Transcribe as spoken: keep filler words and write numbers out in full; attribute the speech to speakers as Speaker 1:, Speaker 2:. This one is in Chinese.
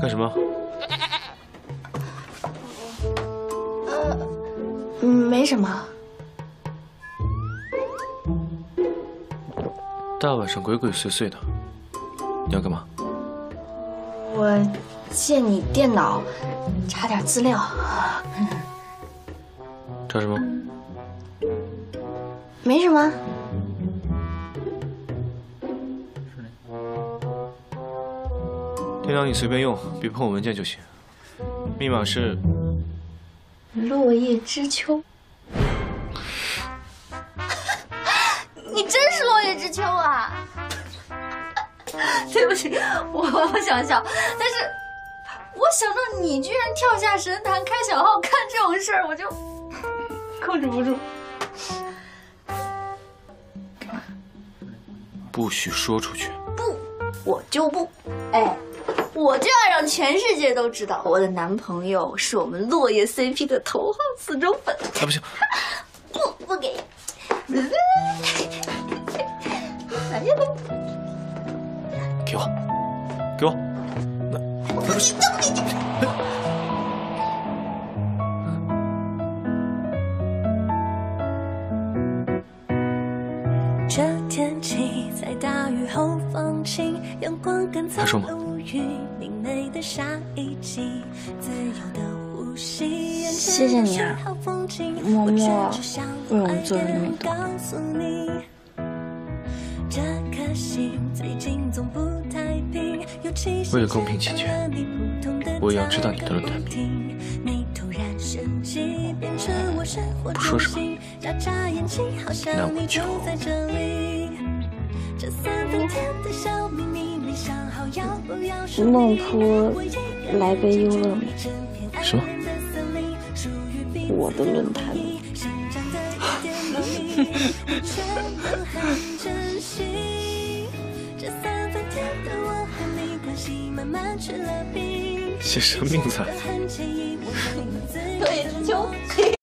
Speaker 1: 干什么？
Speaker 2: 呃，没什么。
Speaker 1: 大晚上鬼鬼祟祟的，你要干嘛？
Speaker 2: 我借你电脑查点资料。
Speaker 1: 查什么？
Speaker 2: 没什么。
Speaker 1: 电脑你随便用，别碰我文件就行。密码是
Speaker 2: 落叶知秋。你真是落叶知秋啊！对不起，我不想笑，但是我想到你居然跳下神坛开小号干这种事儿，我就控制不住。
Speaker 1: 不许说出去。
Speaker 2: 不，我就不。哎，我就要让全世界都知道，我的男朋友是我们落叶 C P 的头号死忠粉。
Speaker 1: 哎，不行，
Speaker 2: 不不给。哎呀！
Speaker 1: 给我，给我。那那不行。
Speaker 3: 这天气在大雨后放晴，阳光跟草无语，明媚的下一季，自由的呼吸。
Speaker 2: 谢谢你啊，默默为我们做了那么多。
Speaker 1: 为了公平起见，我也要知道你的论坛名。不说什么，那我就。
Speaker 2: 孟坡来杯优乐美。
Speaker 1: 什么？
Speaker 2: 我的论坛。
Speaker 1: 写什么名字啊？
Speaker 2: 落叶知秋。